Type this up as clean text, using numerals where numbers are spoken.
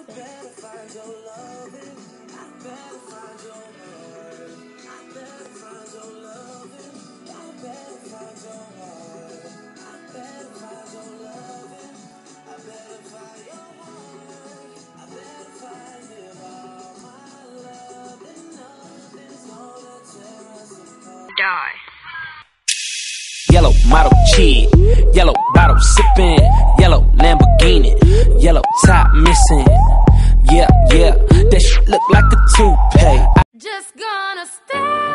better find your loving. I better find your heart. I better find your loving. I better find your heart. I better find your loving. I better find your heart. I better find it all. My love and nothing's gonna tear us apart. Die. Yellow model kid, yellow bottle sipping, yellow Lamborghini, yellow top missing. Yeah, that shit look like a toupee. Just gonna stay.